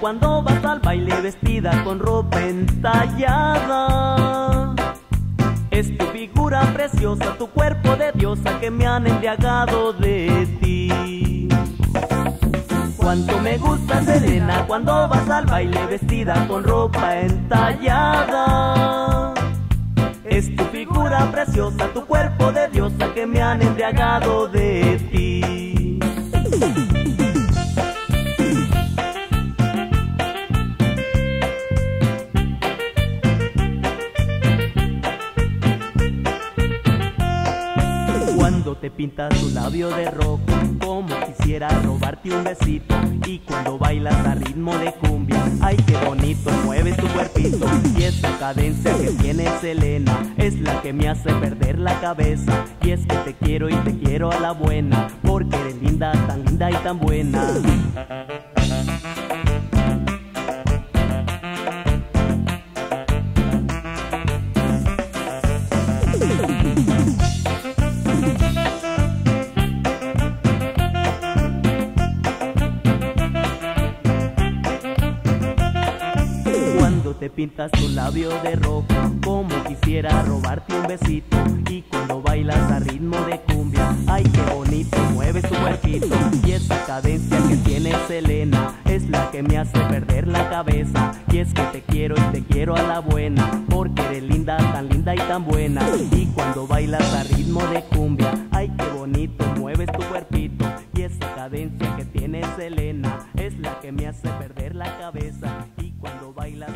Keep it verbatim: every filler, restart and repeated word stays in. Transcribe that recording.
cuando vas al baile vestida con ropa entallada. Es tu figura preciosa, tu cuerpo de diosa que me han embriagado de ti. Cuánto me gusta, Selena, cuando vas al baile vestida con ropa entallada. Es tu figura preciosa, tu cuerpo de diosa que me han embriagado de ti. Cuando te pintas tu labio de rojo, como quisiera robarte un besito. Y cuando bailas a ritmo de cumbia, ay qué bonito mueves tu cuerpito. Y esa cadencia que tiene Selena es la que me hace perder la cabeza. Y es que te quiero y te quiero a la buena, porque eres linda, tan linda y tan buena. Te pintas tu labio de rojo, como quisiera robarte un besito. Y cuando bailas a ritmo de cumbia, ay qué bonito mueves tu cuerpito. Y esa cadencia que tiene Selena es la que me hace perder la cabeza. Y es que te quiero y te quiero a la buena, porque eres linda, tan linda y tan buena. Y cuando bailas a ritmo de cumbia, ay qué bonito mueves tu cuerpito. Y esa cadencia que tiene Selena es la que me hace perder la cabeza. Y cuando bailas